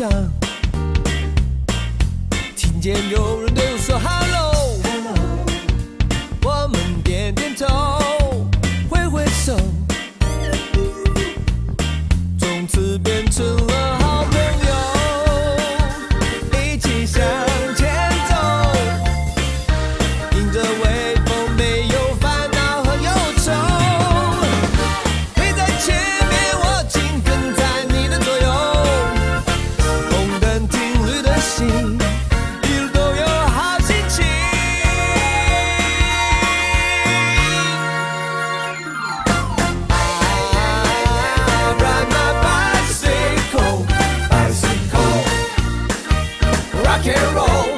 上，听见有人对我说 Hello， 我们点点头，挥挥手，从此变成了好朋友，一起向前走，迎着微风，没有烦恼和忧愁。你在前面，我紧跟在你的左右，红灯停绿的心，一路都有好心情。I ride my bicycle, bicycle, rock and roll.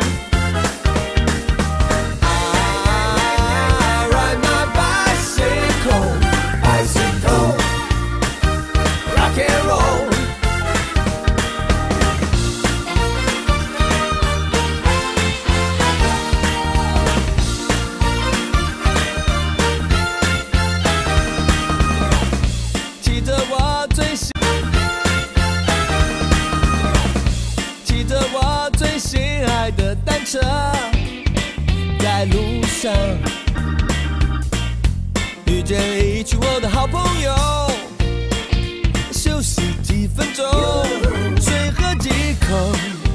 I ride my bicycle, bicycle, rock and roll. 骑着我最心，骑着我最心爱的单车，在路上遇见一群我的好朋友，休息几分钟，水喝几口，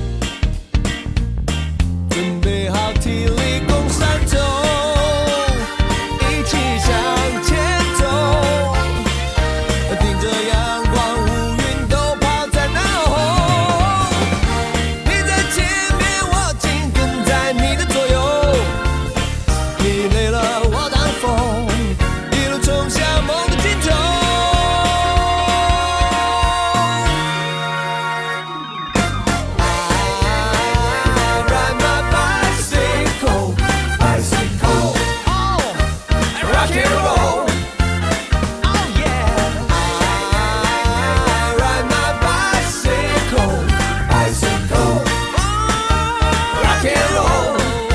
准备好体力攻山走，一起向前走，盯着阳光，乌云都抛在脑后。你在前面，我紧跟在你的左右，你累了我当风，一路冲向梦的尽头。I ride my bicycle, bicycle, oh, rock and roll. Oh yeah. I ride my bicycle, bicycle, oh, rock and roll.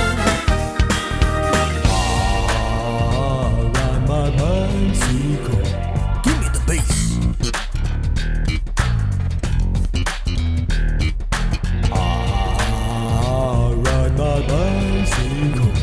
I ride my bicycle. Give me the bass. I ride my bicycle.